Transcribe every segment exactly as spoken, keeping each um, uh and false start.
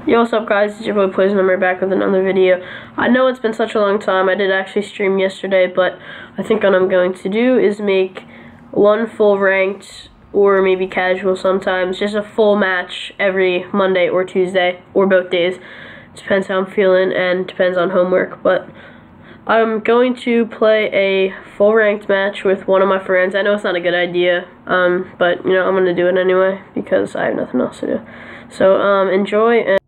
Yo, what's up guys, it's your boy Poison. I'm back with another video. I know it's been such a long time. I did actually stream yesterday, but I think what I'm going to do is make one full ranked, or maybe casual sometimes, just a full match every Monday or Tuesday, or both days. Depends how I'm feeling and depends on homework, but I'm going to play a full ranked match with one of my friends. I know it's not a good idea, um, but you know, I'm going to do it anyway because I have nothing else to do. So um, enjoy. And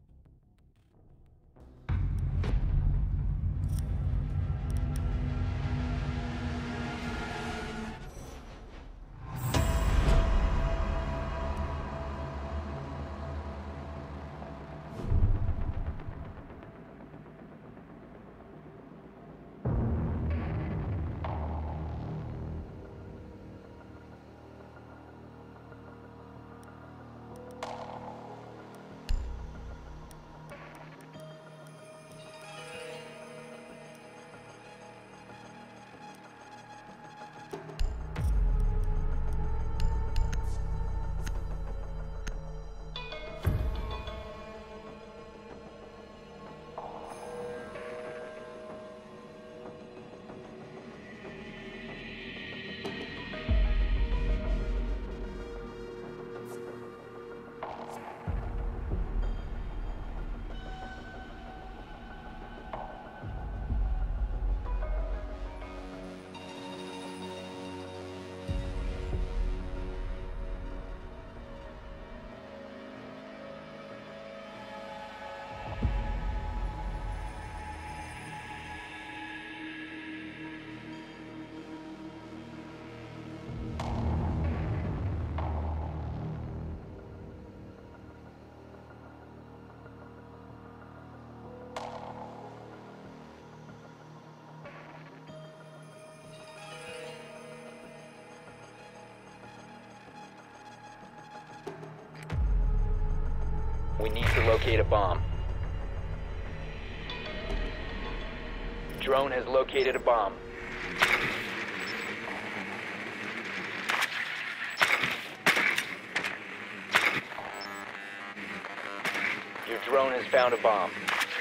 we need to locate a bomb. Drone has located a bomb. Your drone has found a bomb.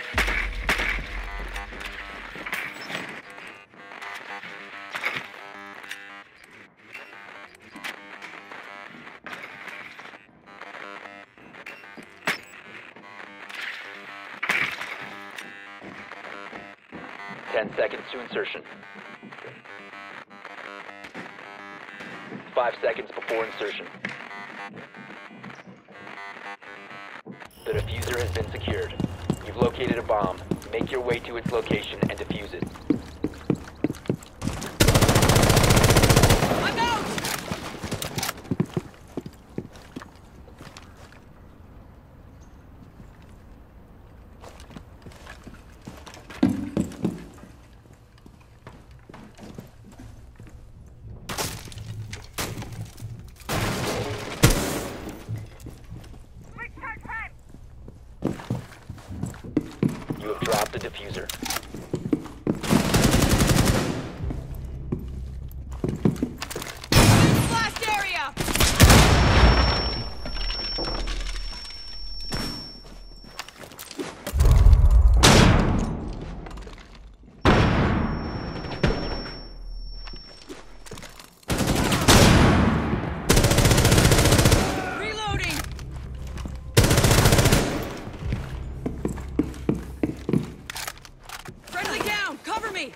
Ten seconds to insertion. Five seconds before insertion. The diffuser has been secured. You've located a bomb. Make your way to its location and defuse it. I'm out! You have dropped the diffuser. Blast area! Reloading! Friendly down! Cover me!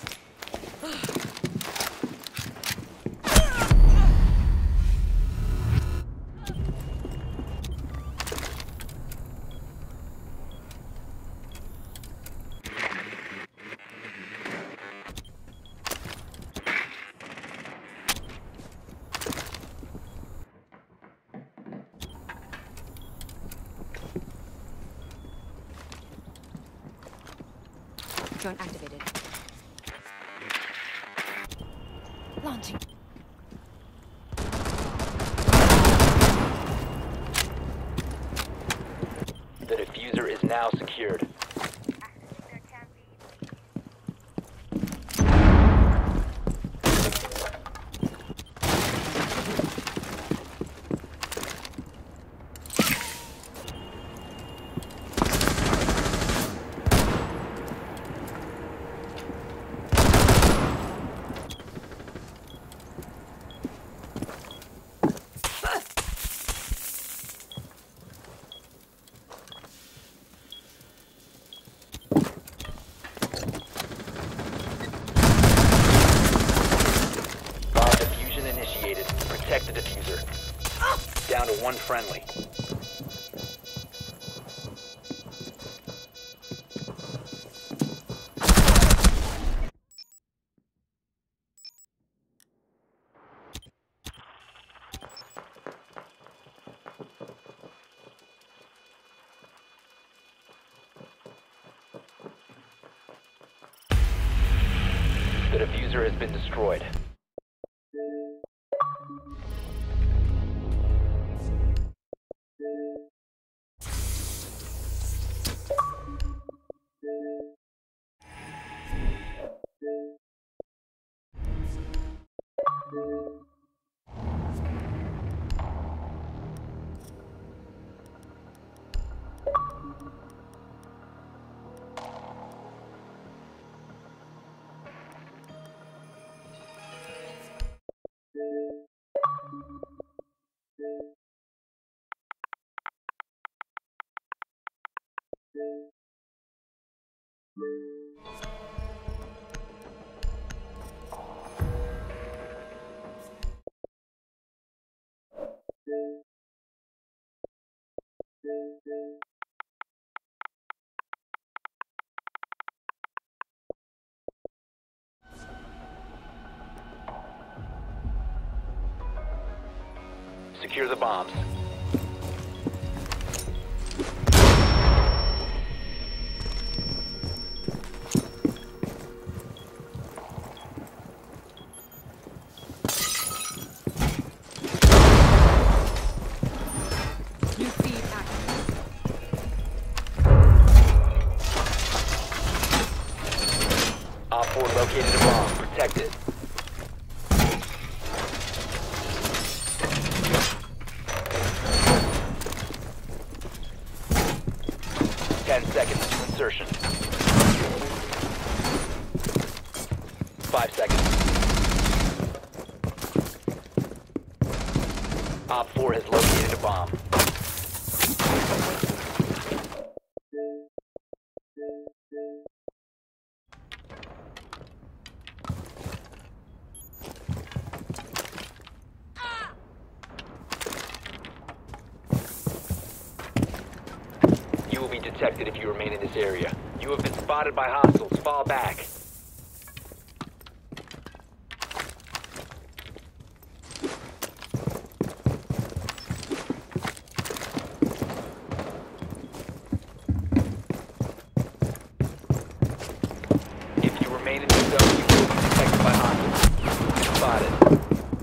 Drone activated. Launching. The diffuser is now secured. Protect the diffuser. Down to one friendly. The diffuser has been destroyed. Secure the bombs. New feed active. Op four located a bomb. Protect it. Ten seconds to insertion. Five seconds. Op four has located a bomb. You will be detected if you remain in this area. You have been spotted by hostiles. Fall back. If you remain in this zone, you will be detected by hostiles. Spotted.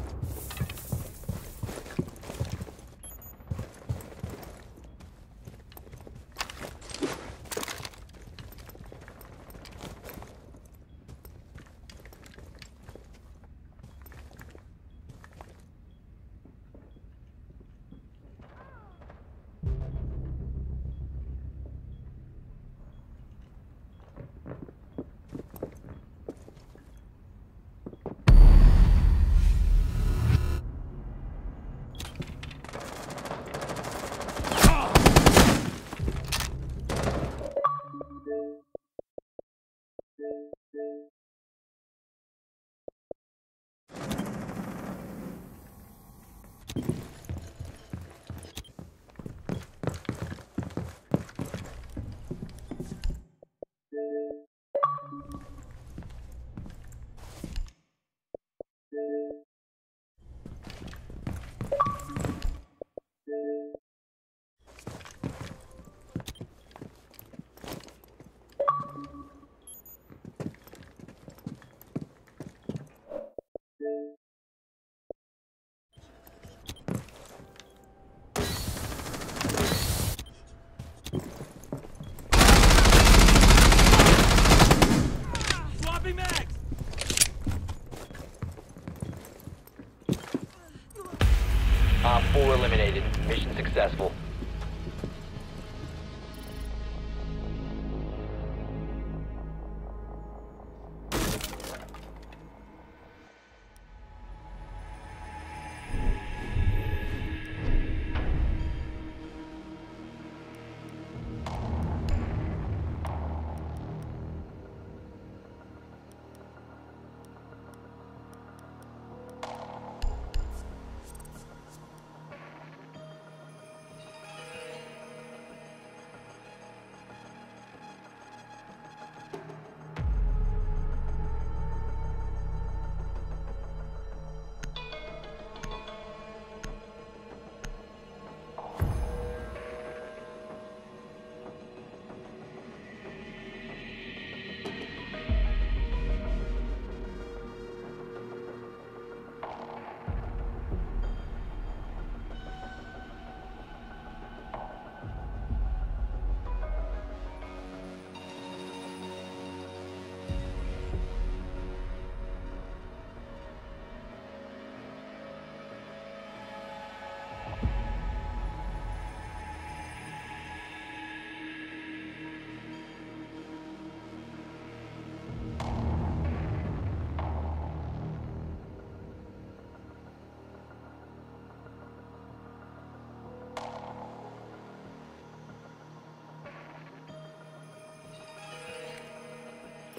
Op four eliminated. Mission successful.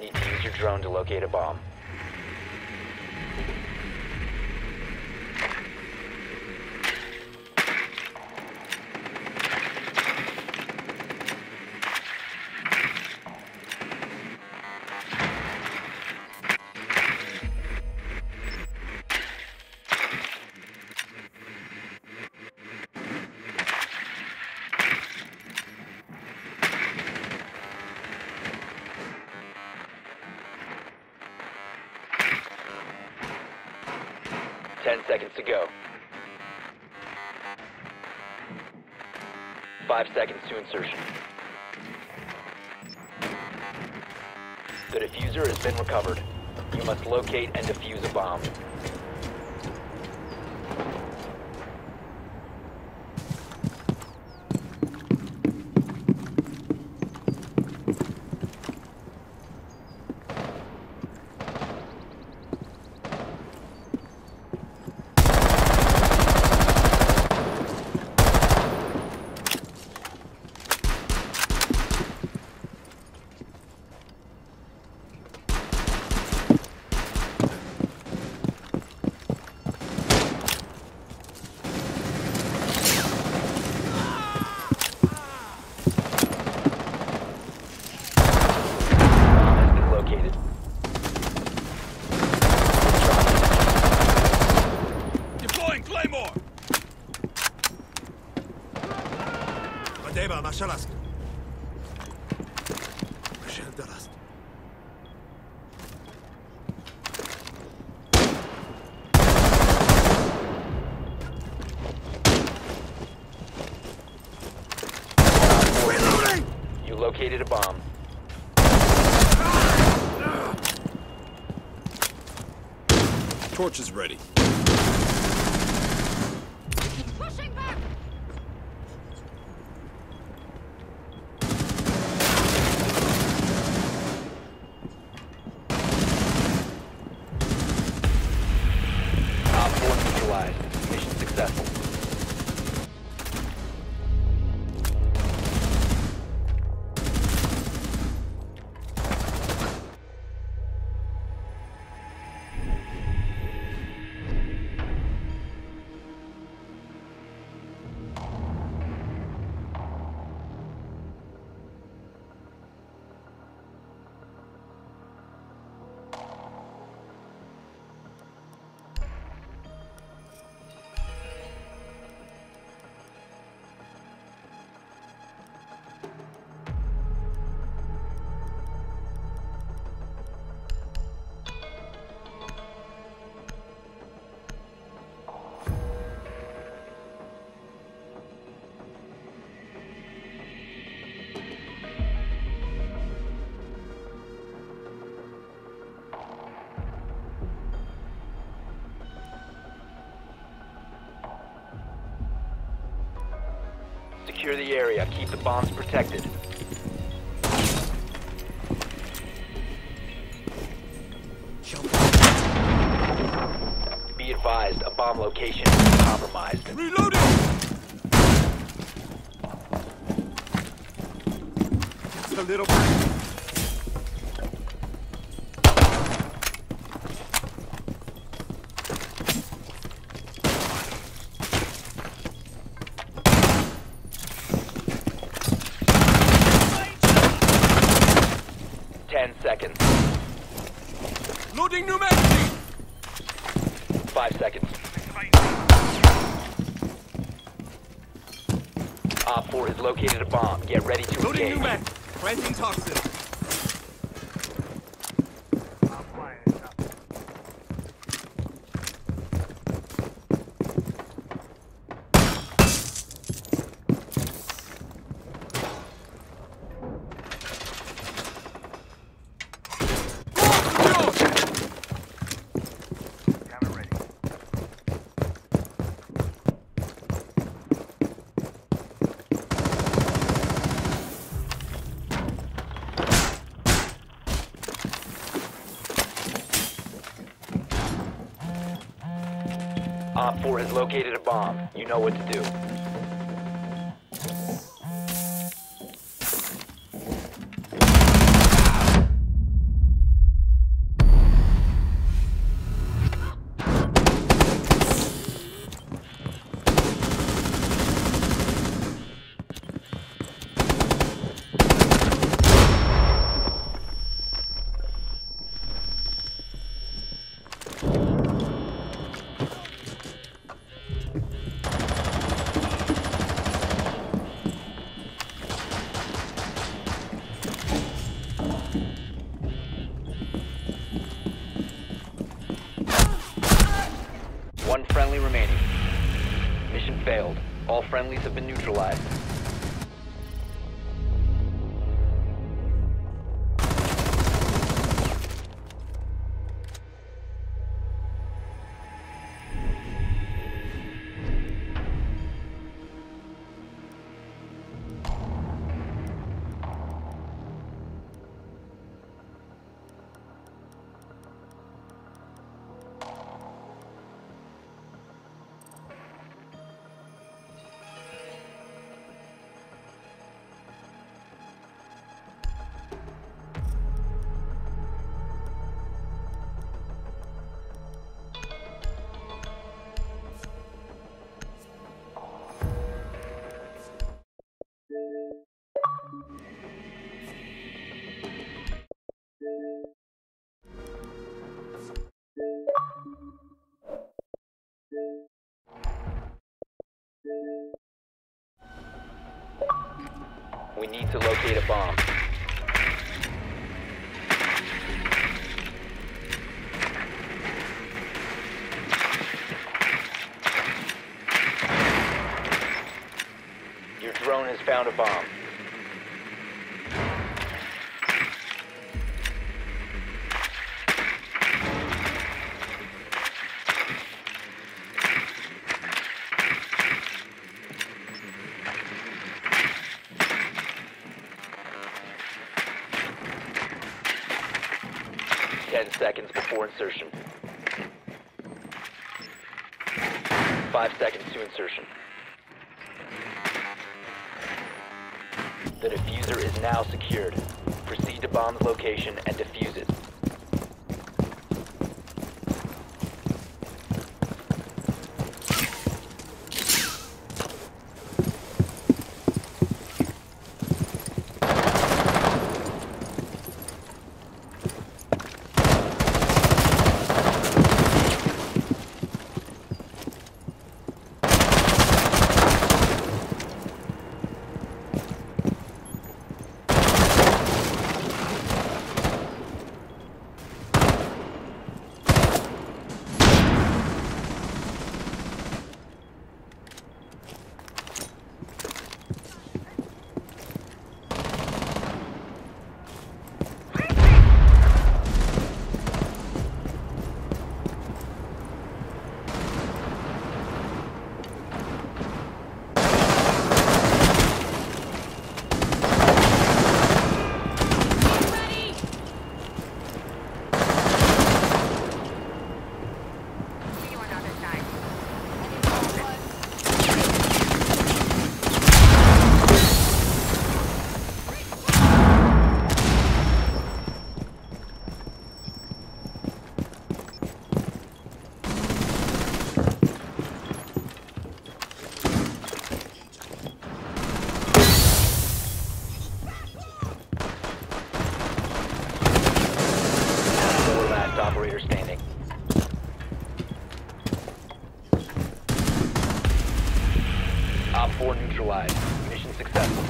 Need to use your drone to locate a bomb. Ten seconds to go. Five seconds to insertion. The diffuser has been recovered. You must locate and defuse a bomb. Shalast. Michel Dalast. Reloading! You located a bomb. Torch is ready. Pushing back! Mission successful. Secure the area. Keep the bombs protected. Be advised, a bomb location is compromised. Reloading! Just a little bit. Ten seconds. Loading new magazine! Five seconds. Op four has located a bomb. Get ready to Loading engage. new mag. Planting toxin. Op four has located a bomb. You know what to do. One friendly remaining. Mission failed. All friendlies have been neutralized. We need to locate a bomb. Your drone has found a bomb. Ten seconds before insertion. Five seconds to insertion. The diffuser is now secured. Proceed to bomb's location and defuse it. Operator standing. Op four neutralized. Mission successful.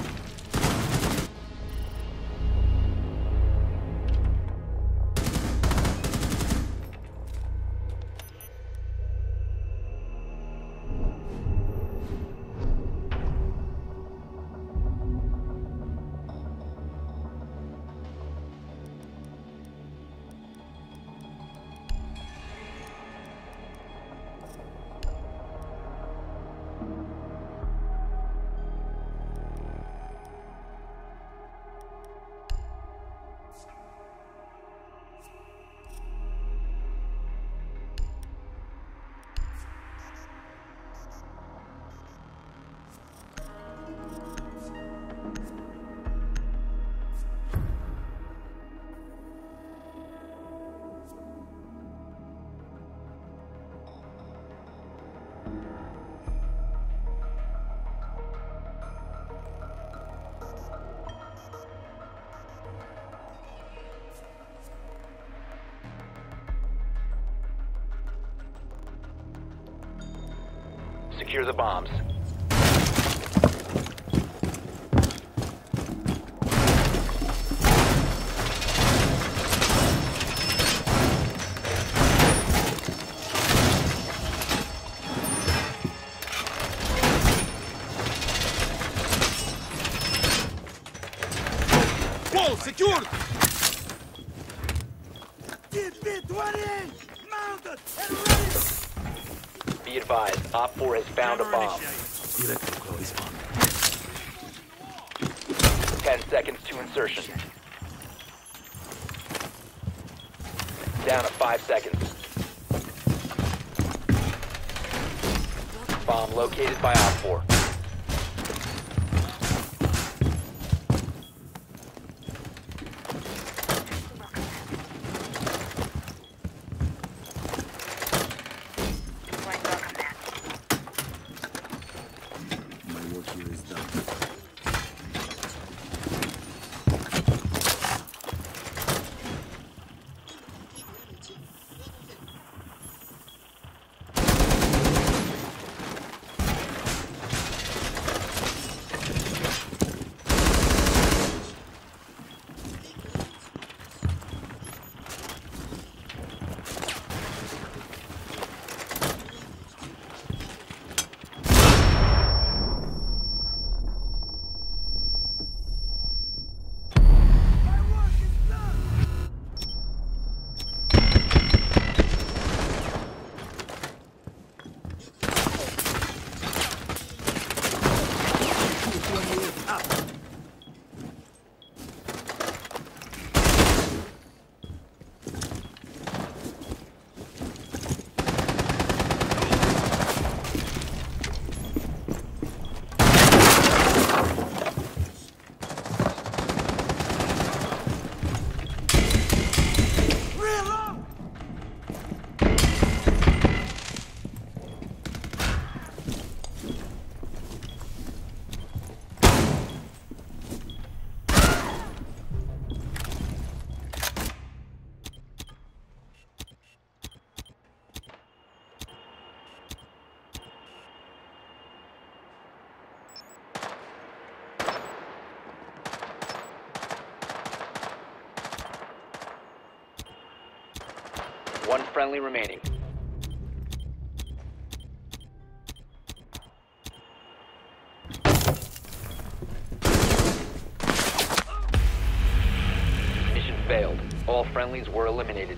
Secure the bombs. Secured! Be advised, Op four has found a bomb. Ten seconds to insertion. Down to five seconds. Bomb located by Op four. My work here is done. One friendly remaining. Mission failed. All friendlies were eliminated.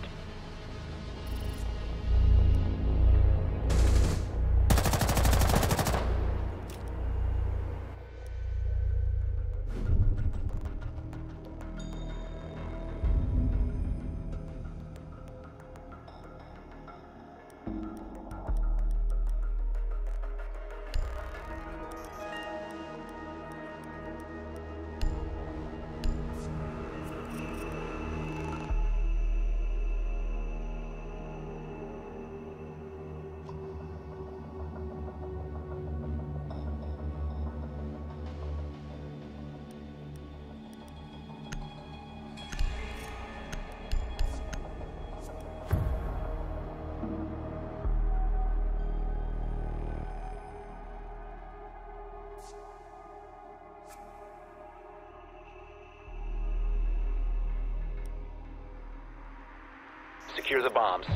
Secure the bombs.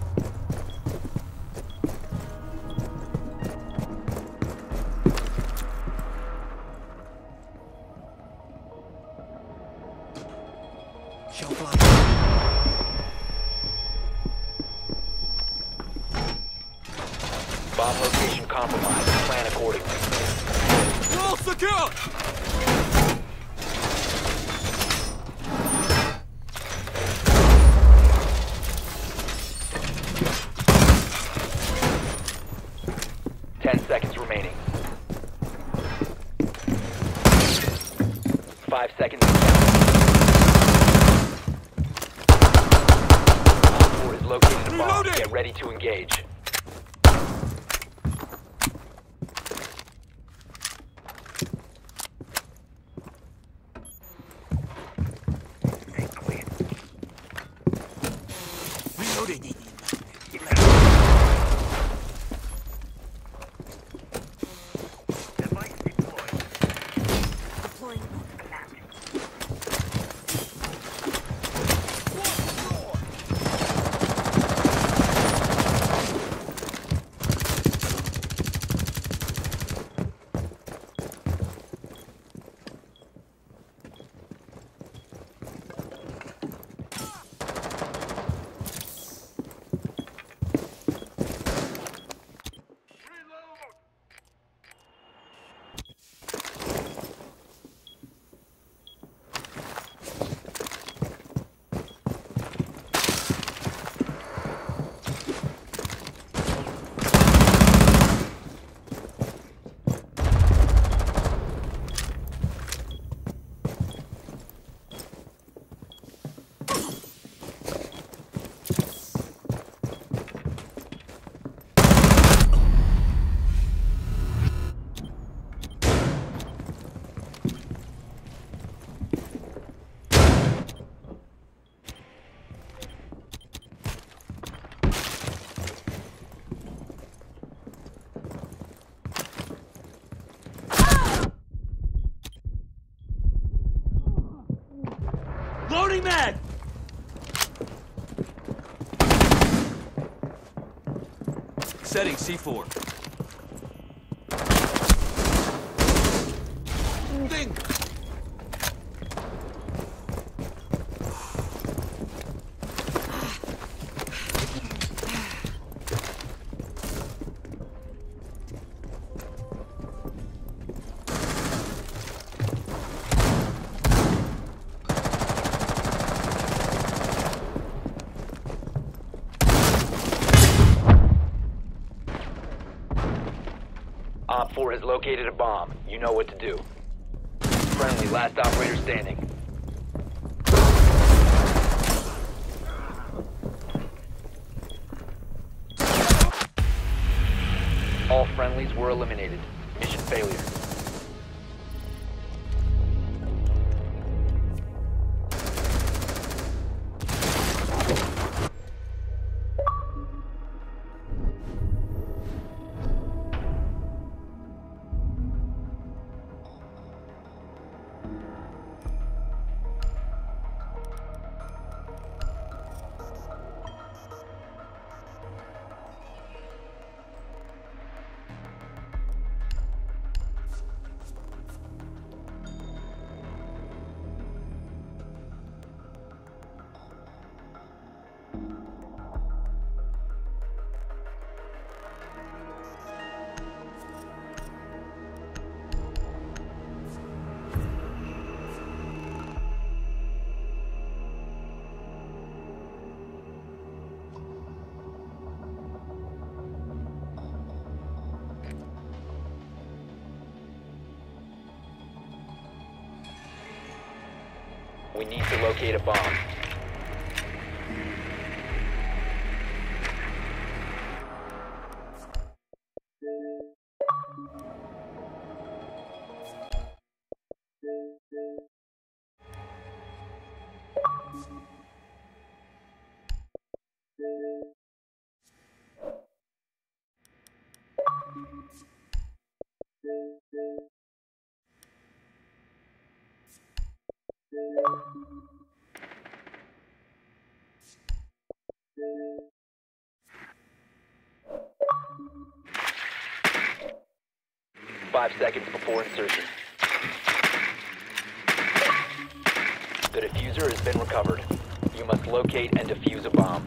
Bomb location compromised. Plan accordingly. We're all secure! Ten seconds remaining. Five seconds. Op four is located a bomb. Reloading! Get ready to engage. Reloading. Reloading mag! Setting C four. Ding! Op four has located a bomb. You know what to do. Friendly, last operator standing. All friendlies were eliminated. Mission failure. We need to locate a bomb. Five seconds before insertion. The diffuser has been recovered. You must locate and defuse a bomb.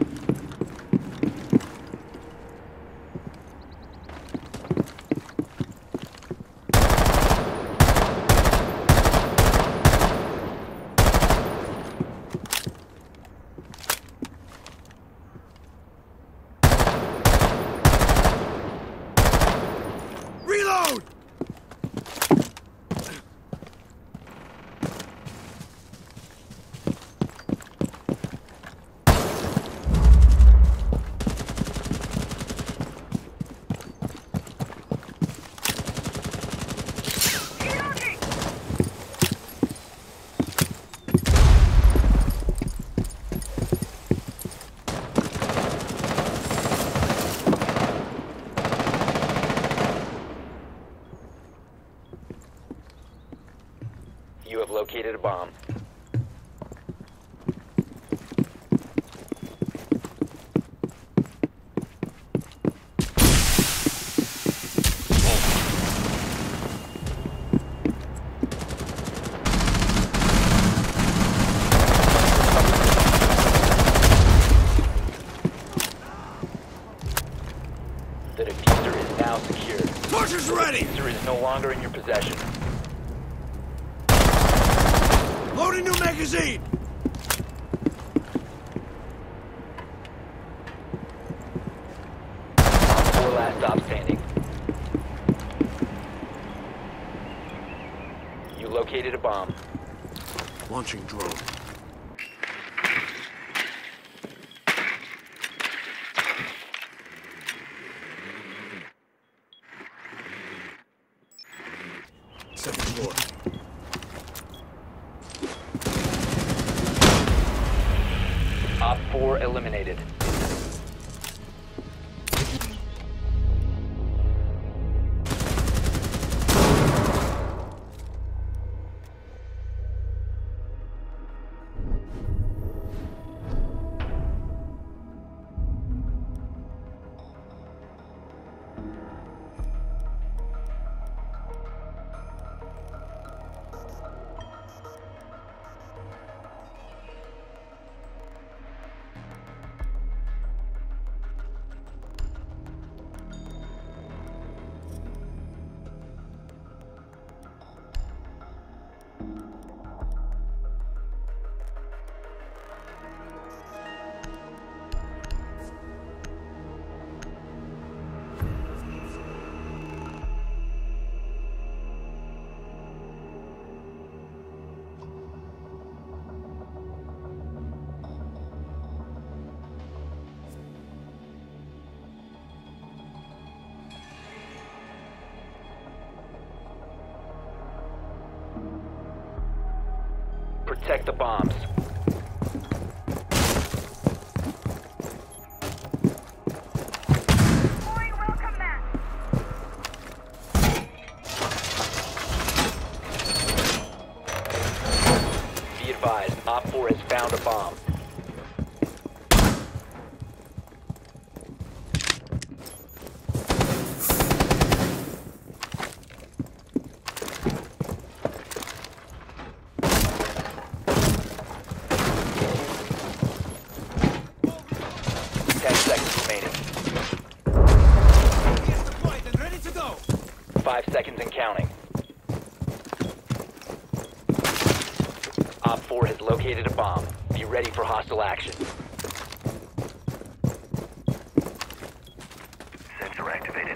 Reload! You have located a bomb. The diffuser is now secured. Torches ready! The diffuser is no longer in your possession. Loading new magazine! Four last stop standing. You located a bomb. Launching drone. Second floor. Op four eliminated. Protect the bombs. Be advised, Op four has found a bomb. Ten seconds remaining. He is deployed and ready to go. Five seconds and counting. Op four has located a bomb. Be ready for hostile action. Sensor activated.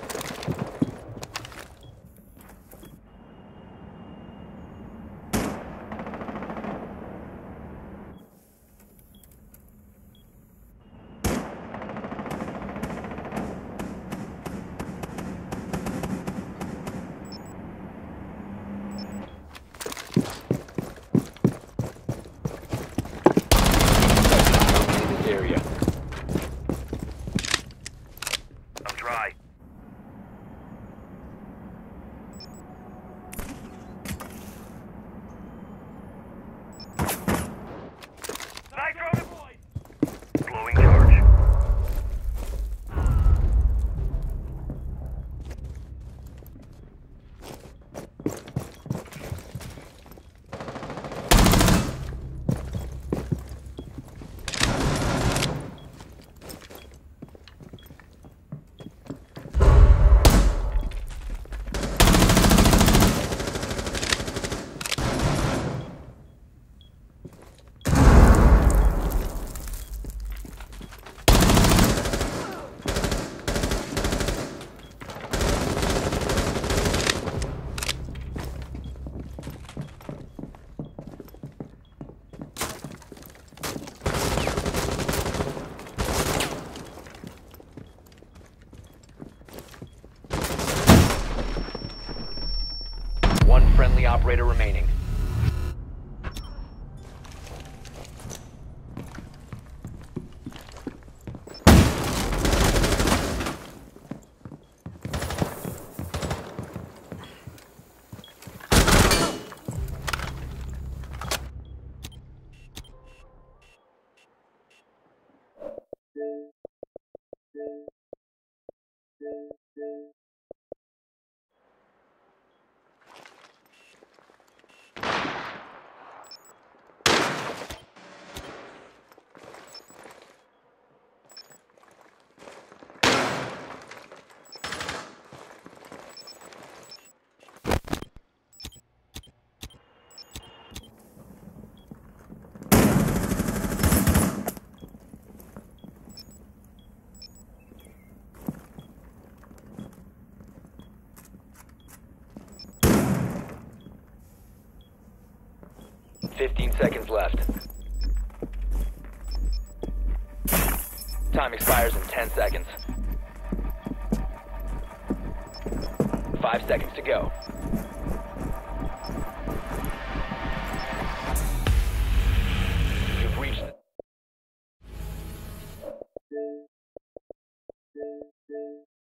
This area. I'm dry. Nitro deployed. Blowing charge. One friendly operator remaining. Fifteen seconds left. Time expires in ten seconds. Five seconds to go. You've reached the